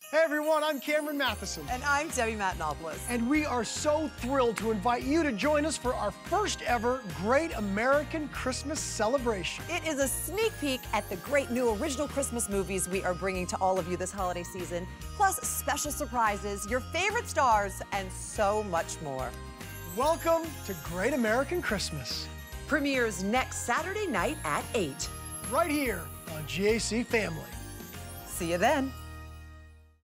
Hey everyone, I'm Cameron Matheson. And I'm Debbie Matenopoulos. And we are so thrilled to invite you to join us for our first ever Great American Christmas Celebration. It is a sneak peek at the great new original Christmas movies we are bringing to all of you this holiday season, plus special surprises, your favorite stars, and so much more. Welcome to Great American Christmas. Premieres next Saturday night at 8. Right here on GAC Family. See you then.